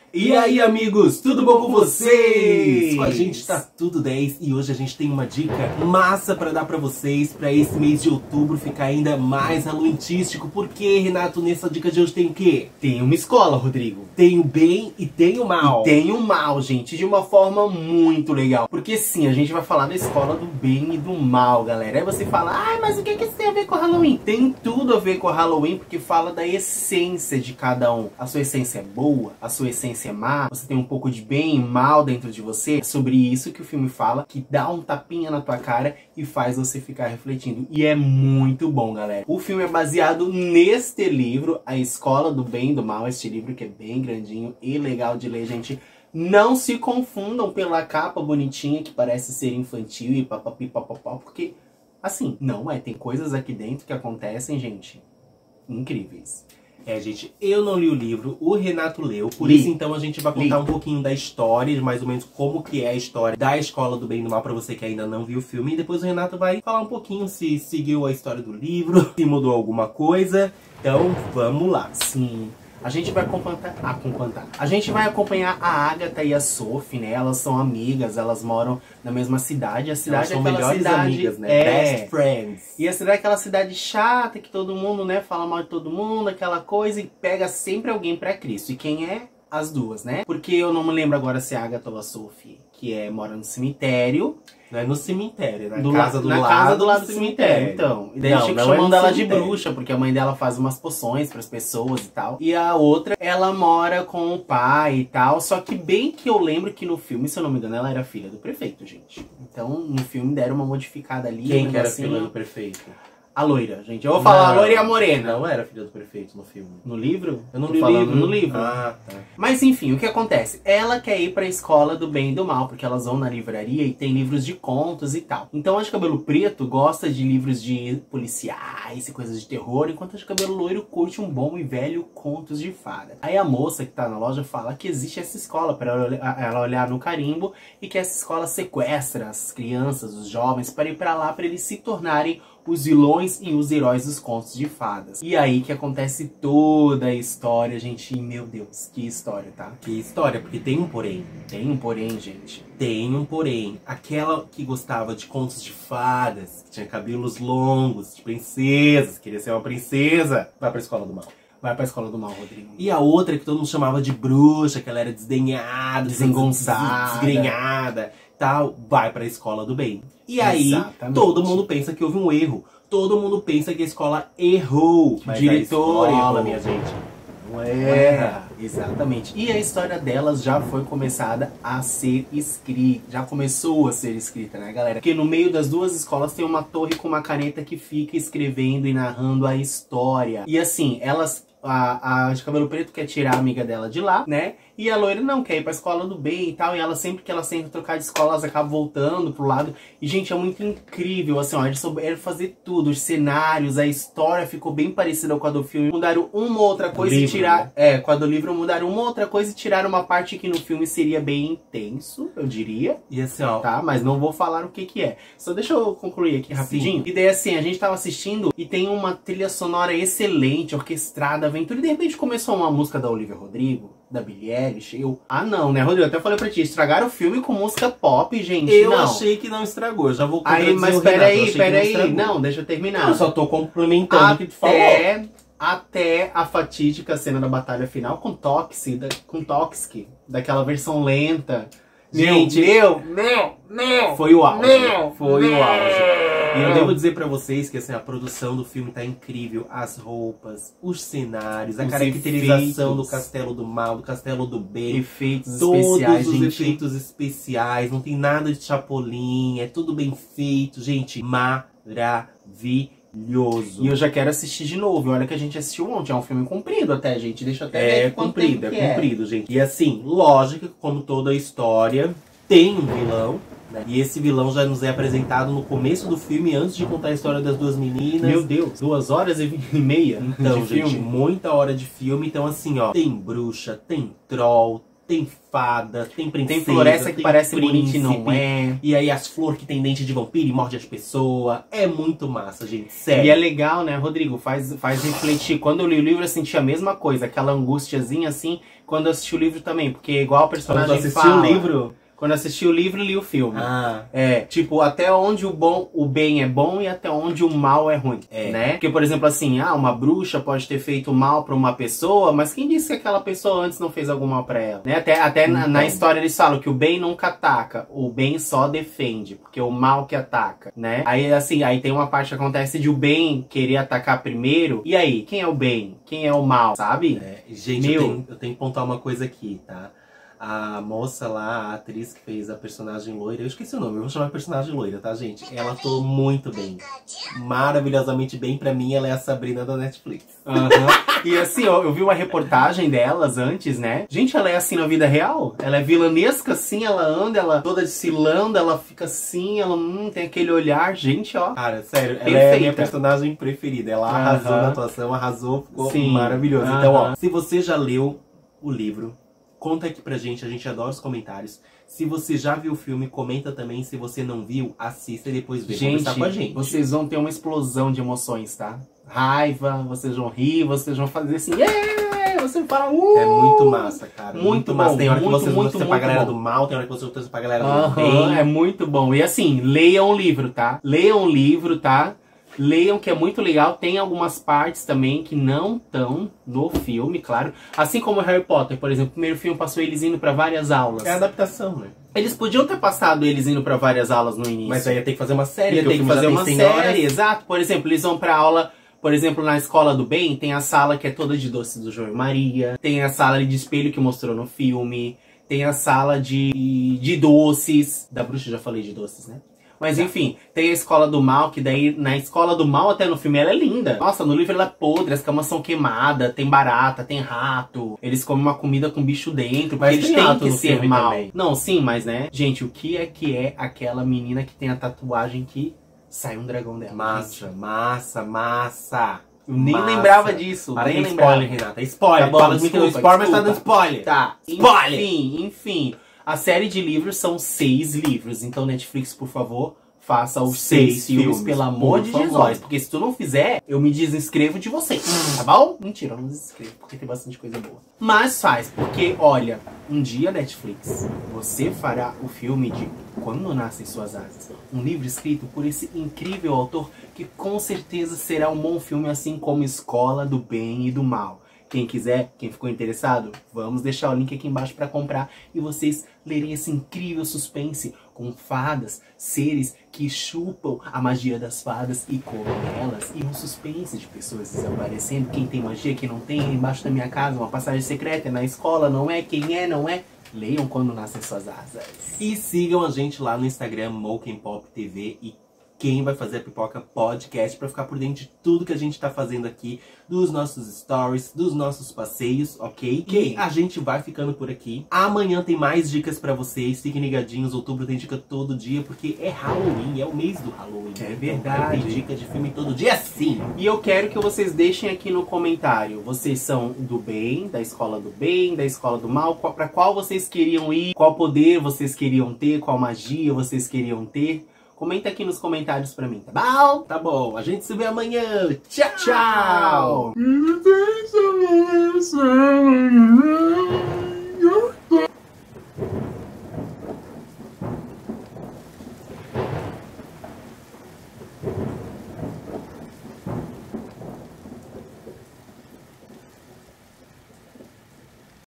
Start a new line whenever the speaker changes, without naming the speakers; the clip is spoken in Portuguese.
E aí, amigos, tudo bom com vocês? Com a gente tá tudo 10 e hoje a gente tem uma dica massa pra dar pra vocês pra esse mês de outubro ficar ainda mais halloweentístico. Porque, Renato, nessa dica de hoje tem o quê?
Tem uma escola, Rodrigo.
Tem o bem e tem o mal.
E tem o mal, gente, de uma forma muito legal. Porque sim, a gente vai falar da escola do bem e do mal, galera. Aí você fala, mas o que isso tem a ver com Halloween? Tem tudo a ver com Halloween, porque fala da essência de cada um. A sua essência é boa, a sua essência é má, você tem um pouco de bem e mal dentro de você. É sobre isso que o filme fala, que dá um tapinha na tua cara e faz você ficar refletindo. E é muito bom, galera. O filme é baseado neste livro, A Escola do Bem e do Mal. Este livro que é bem grandinho e legal de ler, gente. Não se confundam pela capa bonitinha que parece ser infantil e papapi papapá, porque assim, não é. Tem coisas aqui dentro que acontecem, gente, incríveis.
Gente, eu não li o livro, o Renato leu, por isso então a gente vai contar um pouquinho da história, de mais ou menos como que é a história da Escola do Bem e do Mal pra você que ainda não viu o filme. E depois o Renato vai falar um pouquinho se seguiu a história do livro, se mudou alguma coisa. Então, vamos lá.
Sim. A gente vai acompanhar a Agatha e a Sophie, né? Elas são amigas, elas moram na mesma cidade. A cidade
são melhores amigas, né? Best friends.
E a cidade é aquela cidade chata que todo mundo, né, fala mal de todo mundo, aquela coisa, e pega sempre alguém pra Cristo. E quem é? As duas, né? Porque eu não me lembro agora se é a Agatha ou a Sophie, que mora no cemitério.
Não é no cemitério,
na casa do lado do cemitério. Então, e daí chega chamando ela de bruxa, porque a mãe dela faz umas poções pras pessoas e tal. E a outra, ela mora com o pai e tal. Só que bem que eu lembro que no filme, se eu não me engano, ela era filha do prefeito, gente. Então, no filme deram uma modificada ali.
Quem que era filha do prefeito?
A loira, gente. Eu vou falar a loira e a morena.
Não era filha do prefeito no filme.
No livro?
Eu não li o livro.
No livro.
Ah, tá.
Mas enfim, o que acontece? Ela quer ir pra escola do bem e do mal, porque elas vão na livraria e tem livros de contos e tal. Então a de cabelo preto gosta de livros de policiais e coisas de terror, enquanto a de cabelo loiro curte um bom e velho contos de fada. Aí a moça que tá na loja fala que existe essa escola pra ela olhar no carimbo e que essa escola sequestra as crianças, os jovens, para ir pra lá pra eles se tornarem os vilões e os heróis dos contos de fadas. E aí que acontece toda a história, gente. E, meu Deus, que história, tá?
Que história, porque tem um porém.
Tem um porém, gente.
Tem um porém. Aquela que gostava de contos de fadas, que tinha cabelos longos, de princesas, queria ser uma princesa, vai pra escola do mal.
Vai pra escola do mal, Rodrigo.
E a outra que todo mundo chamava de bruxa, que ela era desdenhada,
desengonçada,
desgrenhada, tal, vai pra escola do bem. E aí,
exatamente,
todo mundo pensa que houve um erro. Todo mundo pensa que a escola errou.
Mas diretor
a escola,
errou,
minha gente.
Não erra. Exatamente. E a história delas já foi começada a ser escrita. Já começou a ser escrita, né, galera? Porque no meio das duas escolas tem uma torre com uma caneta que fica escrevendo e narrando a história. E assim, elas... A de cabelo preto quer tirar a amiga dela de lá, né? E a loira não, quer ir pra escola do bem e tal. E ela, sempre que elas tentam trocar de escola, elas acabam voltando pro lado. E, gente, é muito incrível, assim, ó. Eles souberam fazer tudo. Os cenários, a história ficou bem parecida com a do filme. Mudaram uma outra coisa e tiraram... com a do livro mudaram uma outra coisa e tiraram uma parte que no filme seria bem intenso, eu diria.
E assim, ó...
Tá? Mas não vou falar o que é. Só deixa eu concluir aqui rapidinho. Sim. E daí, assim, a gente tava assistindo e tem uma trilha sonora excelente, orquestrada, aventura. E de repente começou uma música da Olivia Rodrigo, da Billie Eilish. Não, né, Rodrigo? Eu até falei pra ti, estragaram o filme com música pop, gente.
Eu achei que não estragou, já vou
contradizer o Renato. Mas peraí, não, deixa eu terminar.
Eu só tô complementando o que tu falou.
Até a fatídica cena da batalha final com Toxic, daquela versão lenta. Gente, foi o auge. Foi o auge.
E eu devo dizer pra vocês que assim, a produção do filme tá incrível. As roupas, os cenários, a caracterização do Castelo do Mal, do Castelo do Bem.
Efeitos especiais,
todos os efeitos especiais. Não tem nada de chapolim, é tudo bem feito, gente. Maravilhoso.
E eu já quero assistir de novo. Olha que a gente assistiu ontem. É um filme comprido até, gente. Deixa eu até ver quanto tempo que é.
Comprido, gente. E assim, lógico que como toda a história, tem um vilão. Né? E esse vilão já nos é apresentado no começo do filme, antes de contar a história das duas meninas.
Meu Deus, 2 horas e meia
então,
de
gente,
filme.
Muita hora de filme. Então assim, ó, tem bruxa, tem troll, Tem fada, tem princesa,
Tem floresta que parece
príncipe,
bonita e não é.
E aí as flores que tem dente de vampiro e morde as pessoas. É muito massa, gente, sério.
E é legal, né, Rodrigo? Faz refletir. Quando eu li o livro, eu senti a mesma coisa. Aquela angustiazinha, assim, quando eu assisti o livro também. Porque igual o personagem
Quando eu assisti
fala...
o livro...
Quando eu assisti o livro, li o filme.
Ah.
É, tipo, até onde o bem é bom e até onde o mal é ruim, né? Porque, por exemplo, assim, uma bruxa pode ter feito mal pra uma pessoa, mas quem disse que aquela pessoa antes não fez algum mal pra ela? Né? Até então, na história eles falam que o bem nunca ataca, o bem só defende, porque é o mal que ataca, né? Aí, assim, aí tem uma parte que acontece de o bem querer atacar primeiro, e aí, quem é o bem? Quem é o mal, sabe?
Gente, eu tenho que pontuar uma coisa aqui, tá? A moça lá, a atriz que fez a personagem loira, eu esqueci o nome, eu vou chamar de personagem loira, tá, gente? Ela atuou muito bem. Maravilhosamente bem. Pra mim, ela é a Sabrina da Netflix.
E assim, eu vi uma reportagem delas antes, né? Gente, ela é assim na vida real? Ela é vilanesca, assim, ela anda, ela toda desfilando, ela fica assim, ela tem aquele olhar, gente, ó.
Cara, sério, ela
perfeita.
é a minha personagem preferida. Ela arrasou na atuação, arrasou, ficou maravilhoso. Então, ó, se você já leu o livro, conta aqui pra gente, a gente adora os comentários. Se você já viu o filme, comenta também. Se você não viu, assista e depois vem conversar com a gente.
Vocês vão ter uma explosão de emoções, tá? Raiva, vocês vão rir, vocês vão fazer assim, você fala,
É muito massa, cara.
Muito
massa.
Bom,
tem hora que você
muito,
torce pra galera do mal, tem hora que você torce pra galera do bem.
É muito bom. E assim, leiam o livro, tá? Leiam o livro, tá? Leiam, que é muito legal. Tem algumas partes também que não estão no filme, claro. Assim como Harry Potter, por exemplo. O primeiro filme passou eles indo pra várias aulas.
É a adaptação, né?
Eles podiam ter passado eles indo pra várias aulas no início.
Mas aí ia ter que fazer uma série.
Ia ter que fazer uma série, exato. Por exemplo, eles vão pra aula... Por exemplo, na Escola do Bem, tem a sala que é toda de doces do João e Maria. Tem a sala de espelho que mostrou no filme. Tem a sala de doces. Da bruxa, já falei de doces, né? Mas enfim, tem a Escola do Mal, que daí na Escola do Mal, até no filme, ela é linda. Nossa, no livro ela é podre, as camas são queimadas, tem barata, tem rato. Eles comem uma comida com bicho dentro, porque eles têm que ser mal. Também. Não, sim, mas né, gente, o que é aquela menina que tem a tatuagem que sai um dragão dela?
Massa.
Eu nem lembrava disso.
Para
nem
de spoiler, Renata. Spoiler.
Tá bom,
Fala desculpa, spoiler, mas tá dando spoiler.
Tá.
Spoiler.
Enfim. A série de livros são 6 livros. Então, Netflix, por favor, faça os 6 filmes, pelo amor de Jesus. Porque se tu não fizer, eu me desinscrevo de você. Tá bom? Mentira, eu não desinscrevo, porque tem bastante coisa boa. Mas faz, porque, olha, um dia, Netflix, você fará o filme de Quando Nascem Suas Asas. Um livro escrito por esse incrível autor que com certeza será um bom filme, assim como Escola do Bem e do Mal. Quem quiser, quem ficou interessado, vamos deixar o link aqui embaixo para comprar e vocês lerem esse incrível suspense com fadas, seres que chupam a magia das fadas e comem elas, e um suspense de pessoas desaparecendo, quem tem magia, quem não tem, embaixo da minha casa, uma passagem secreta, é na escola, não é, quem é, não é. Leiam Quando Nascem Suas Asas.
E sigam a gente lá no Instagram, Mokenpop TV, e Quem Vai Fazer a Pipoca Podcast, pra ficar por dentro de tudo que a gente tá fazendo aqui, dos nossos stories, dos nossos passeios, ok? E a gente vai ficando por aqui. Amanhã tem mais dicas pra vocês, fiquem ligadinhos, outubro tem dica todo dia, porque é Halloween, é o mês do Halloween.
É verdade.
Então, tem dica de filme todo dia, sim!
E eu quero que vocês deixem aqui no comentário, vocês são do bem, da Escola do Bem, da Escola do Mal, pra qual vocês queriam ir, qual poder vocês queriam ter, qual magia vocês queriam ter. Comenta aqui nos comentários pra mim, tá bom?
Tá bom, a gente se vê amanhã.
Tchau, tchau!